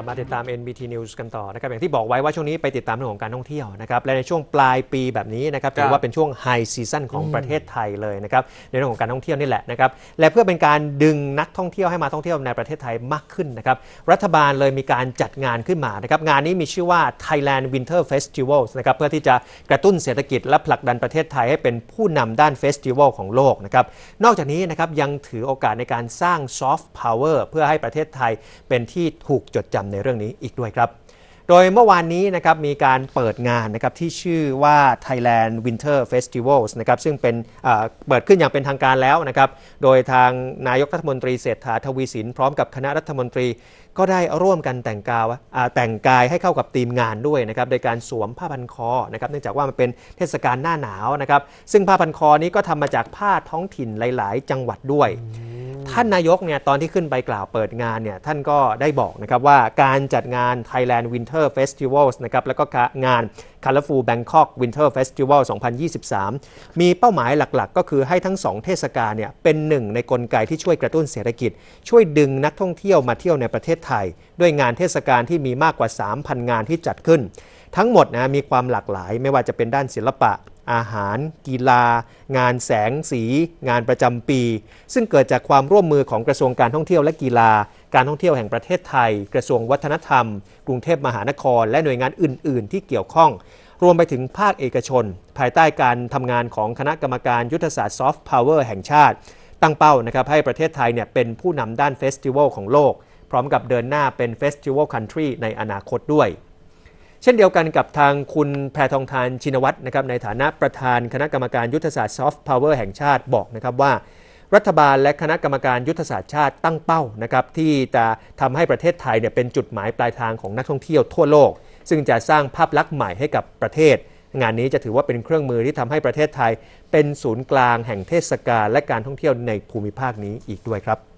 มาติดตาม NBT News กันต่อนะครับอย่างที่บอกไว้ว่าช่วงนี้ไปติดตามเรื่องของการท่องเที่ยวนะครับและในช่วงปลายปีแบบนี้นะครับถือว่าเป็นช่วงไฮซีซั่นของประเทศไทยเลยนะครับในเรื่องของการท่องเที่ยวนี่แหละนะครับและเพื่อเป็นการดึงนักท่องเที่ยวให้มาท่องเที่ยวในประเทศไทยมากขึ้นนะครับรัฐบาลเลยมีการจัดงานขึ้นมานะครับงานนี้มีชื่อว่า Thailand Winter Festival นะครับเพื่อที่จะกระตุ้นเศรษฐกิจและผลักดันประเทศไทยให้เป็นผู้นำด้านเฟสติวัลของโลกนะครับนอกจากนี้นะครับยังถือโอกาสในการสร้างซอฟต์พาวเวอร์เพื่อให้ประเทศไทยเป็นที่ถูกจดจำในเรื่องนี้อีกด้วยครับโดยเมื่อวานนี้นะครับมีการเปิดงานนะครับที่ชื่อว่า Thailand Winter Festivals นะครับซึ่งเป็นเปิดขึ้นอย่างเป็นทางการแล้วนะครับโดยทางนายกรัฐมนตรีเศรษฐาทวีสินพร้อมกับคณะรัฐมนตรีก็ได้ร่วมกันแต่งกายให้เข้ากับธีมงานด้วยนะครับโดยการสวมผ้าพันคอนะครับเนื่องจากว่ามันเป็นเทศกาลหน้าหนาวนะครับซึ่งผ้าพันคอนี้ก็ทำมาจากผ้าท้องถิ่นหลายๆจังหวัดด้วยท่านนายกเนี่ยตอนที่ขึ้นไปกล่าวเปิดงานเนี่ยท่านก็ได้บอกนะครับว่าการจัดงาน Thailand Winter Festivals นะครับแล้วก็งาน Colorful Bangkok Winter Festival 2023 มีเป้าหมายหลักๆก็คือให้ทั้ง2เทศกาลเนี่ยเป็นหนึ่งในกลไกที่ช่วยกระตุ้นเศรษฐกิจช่วยดึงนักท่องเที่ยวมาเที่ยวในประเทศไทยด้วยงานเทศกาลที่มีมากกว่า 3,000 งานที่จัดขึ้นทั้งหมดนะมีความหลากหลายไม่ว่าจะเป็นด้านศิลปะอาหารกีฬางานแสงสีงานประจำปีซึ่งเกิดจากความร่วมมือของกระทรวงการท่องเที่ยวและกีฬาการท่องเที่ยวแห่งประเทศไทยกระทรวงวัฒนธรรมกรุงเทพมหานครและหน่วยงานอื่นๆที่เกี่ยวข้องรวมไปถึงภาคเอกชนภายใต้การทำงานของคณะกรรมการยุทธศาสตร์ซอฟต์พาวเวอร์แห่งชาติตั้งเป้านะครับให้ประเทศไทยเนี่ยเป็นผู้นำด้านเฟสติวัลของโลกพร้อมกับเดินหน้าเป็นเฟสติวัลคันทรีในอนาคตด้วยเช่นเดียวกันกับทางคุณแพทองธารชินวัตรนะครับในฐานะประธานคณะกรรมการยุทธศาสตร์ซอฟต์พาวเวอร์แห่งชาติบอกนะครับว่ารัฐบาลและคณะกรรมการยุทธศาสตร์ชาติตั้งเป้านะครับที่จะทำให้ประเทศไทยเนี่ยเป็นจุดหมายปลายทางของนักท่องเที่ยวทั่วโลกซึ่งจะสร้างภาพลักษณ์ใหม่ให้กับประเทศงานนี้จะถือว่าเป็นเครื่องมือที่ทำให้ประเทศไทยเป็นศูนย์กลางแห่งเทศกาลและการท่องเที่ยวในภูมิภาคนี้อีกด้วยครับ